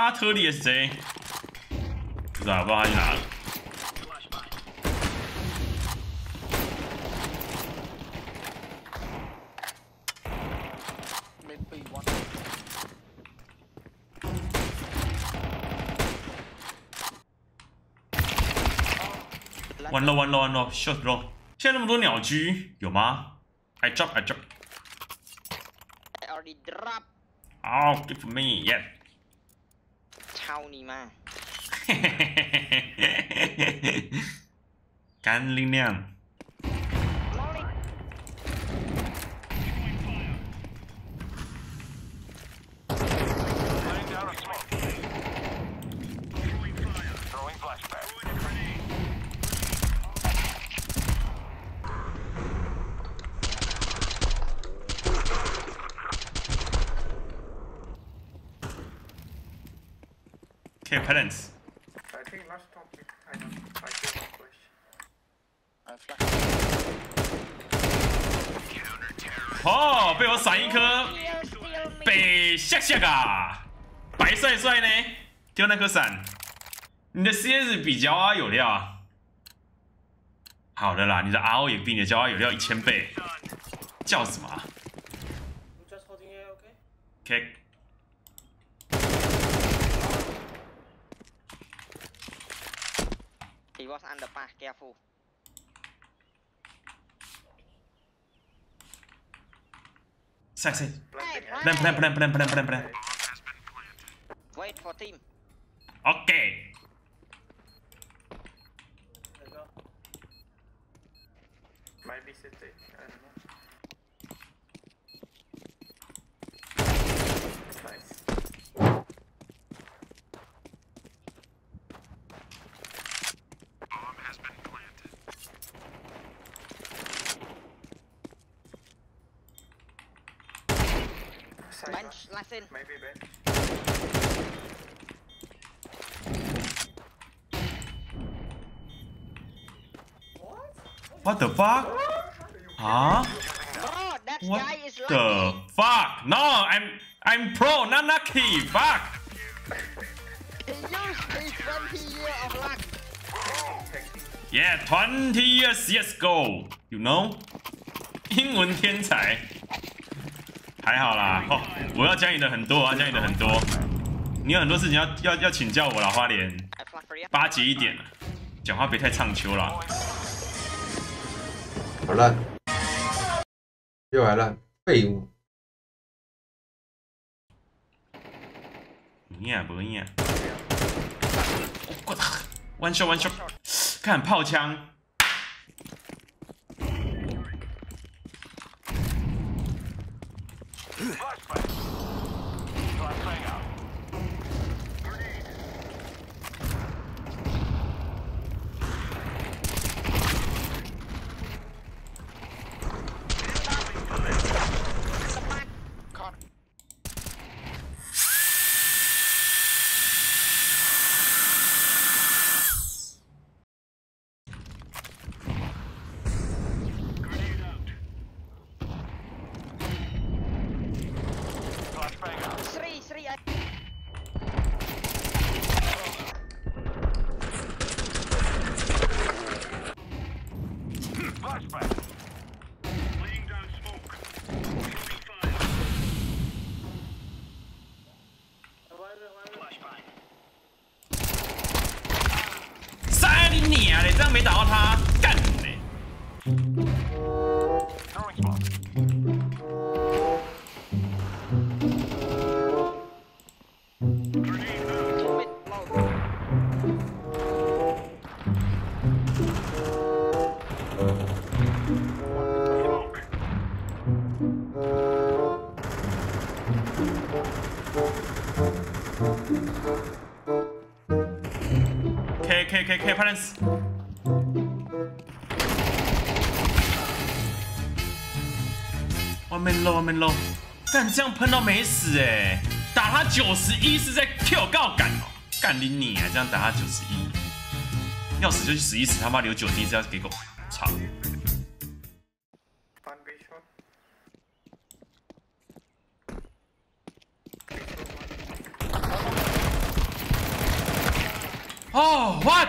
妈特里 SJ， 不知道他去哪了。完了 ，shot low。现在那么多鸟居，有吗 ？I drop。I already drop. Oh, give me, yeah. 操你妈！ 干力量。Okay, parents. I think last topic. I don't. I think question. 哦，被我闪一颗，北下下啊，白帅帅呢，丢那颗闪，你的 CS 比焦啊有料啊。好的啦，你的 RO 也比你的焦啊有料1000倍，叫什么啊 ？OK。 He was under pass, careful. Side. Plan. Wait for team. Okay. Might be city. I don't know. Nice. Bench, last in. Maybe bench. What the fuck? Huh? Bro, that What guy is the lucky. fuck? No, I'm pro, not lucky. Fuck. He used his 20 years of luck. Yeah, 20 years CS:GO, you know? 英文天才。还好啦，哦，我要教你的很多，你有很多事情要请教我啦，花莲，巴结一点，讲话别太唱秋啦。 好烂，又来烂，废物。 不赢，我操！One shot， 看炮枪。你啊！你这样没打到他，干你！K balance。外面漏，干这样喷到没死哎！打他91是在 Q 告干哦，干你啊！这样打他91，要死就去死一死，他妈留9滴是要给狗操！ 哦 ，what？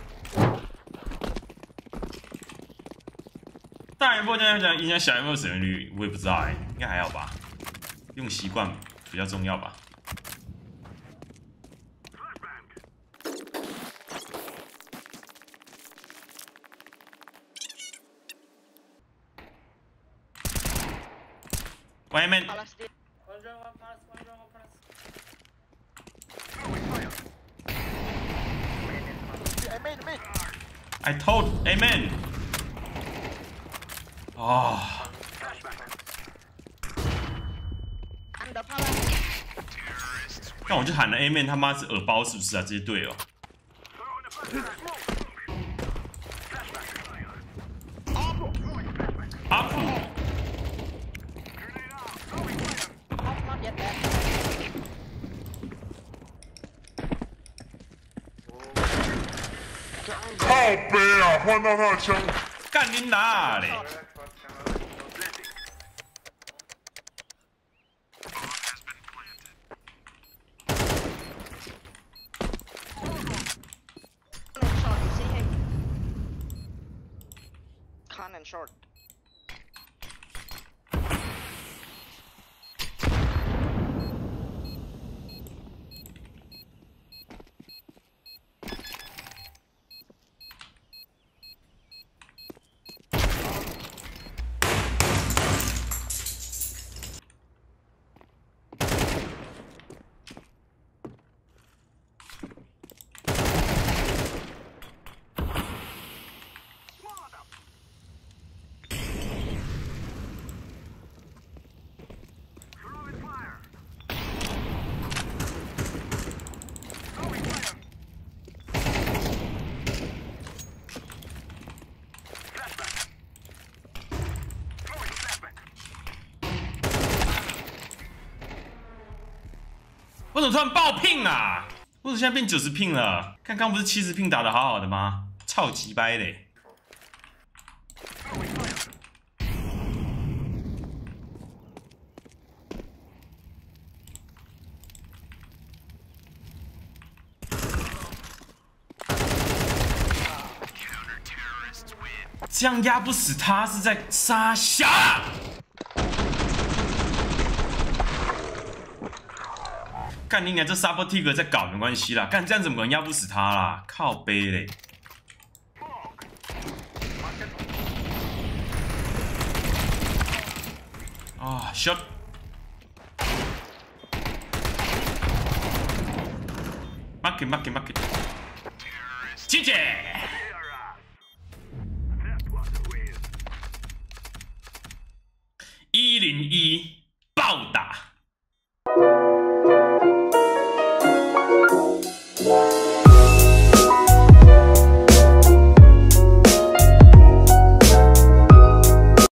大一波这样讲影响小一波使用率，我也不知道哎、应该还好吧，用习惯比较重要吧。外面 Palestine. One drone, one pass, one drone, one pass. Main. I told Amen。哦， Under Palestine. 但我就喊了 Amen， 他妈是耳包是不是啊？这些队友。阿普。 Not yet dead. 靠背啊，换到他的枪。 干你哪嘞？ Short, you see him? Khan and short. 我怎么突然爆ping啊？我怎么现在变90ping了？刚刚不是70ping打得好好的吗？超级掰嘞！这样压不死他是在杀小。 干你娘！这 Sabotig 在搞没关系啦，干这样怎么可能压不死他啦？靠背嘞！啊 ，shot！ market！ 姐姐，101。